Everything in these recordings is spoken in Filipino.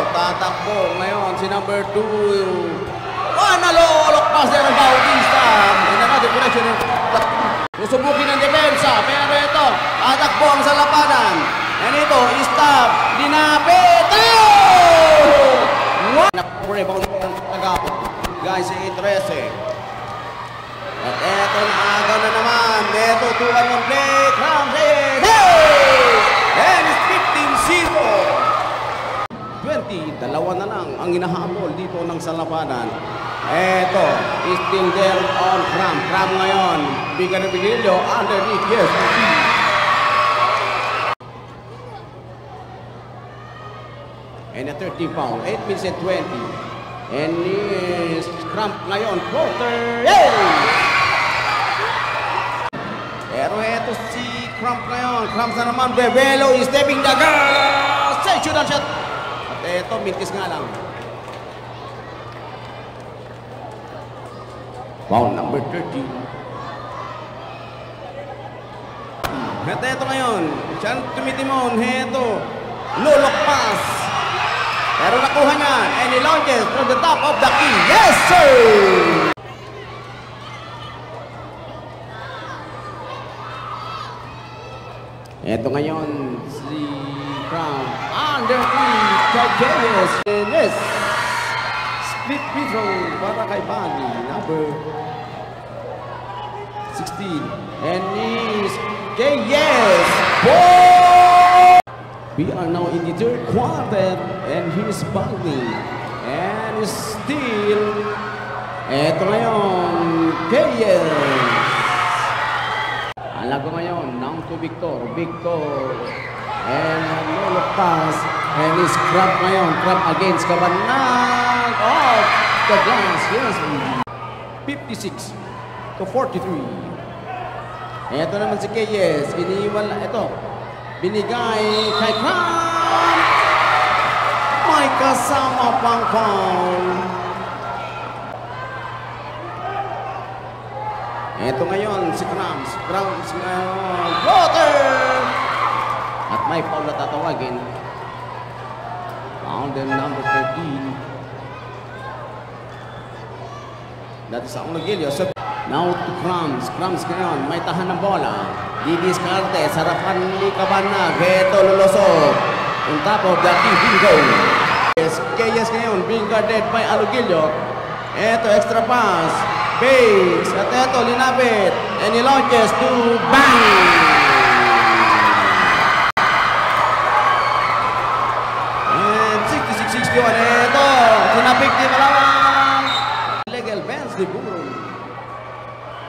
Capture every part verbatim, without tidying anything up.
tatakbo ngayon si number two. Oh, nalolokpas din ang Bautista. Hindi na deflection. Susubukin ng depensa, pero ito, tatakbo ang salapanan. And ito, stop, dinapit. Oh! One, rebound ng tagapot. Guys, eight thirteen. At eto na agaw na naman. Eto, tuwan ng play. Ramsey. Hey! And it's fifteen zero. twenty, dalawa na lang ang inahabol dito ng salapanan. Eto, still there on Cram. Cram ngayon. Bigyan ng Vigilio underneath. Yes. And a thirty foul. eight minutes and twenty. And is Cramp ngayon. Quarter. Hey! Pero eto si Cramp ngayon. Cramp na naman. Bebelo is stepping the girl. Sectional shot. At eto, mintis nga lang. Foul number thirty. At eto ngayon. Siya tumitimon. Eto. Lulok pass. Pero nakuha niya. And he launches from the top of the key. Yes, sir! Ito ngayon si Crown under Cageles. Yes. Split free throw para kay Bali. Number sixteen. And is Cageles. Ball! We are now in the third quarter. And here's Bali. And still. Ito ngayon. Cageles. Alago ngayon, down to Victor. Victor. And no pass. And is Crab ngayon. Crab against Cabanag. Off the glass. Yes. fifty-six to forty-three. Ito naman si Keyes. Iniwala. Ito. Binigay kay Crab. May kasama pang foul. Ito ngayon si Krams. Krams ngayon. Water! At may foul na tatawagin. Foul din number thirteen. That is ang Nagilio. So, now to Krams. Krams ngayon. May tahan ng bola. Didiskarte. Sarapan ni Cabanag. Ito lulusog. On top of the key. Bingo. Yes, Keyes ngayon. Being guarded by Alugilio. Ito extra pass. Base. At ito, linapit. And he launches to bang! And sixty-six sixty-one. Ito, sinapik di Malawang. Legal Benz de Buro.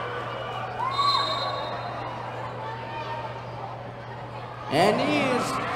And he's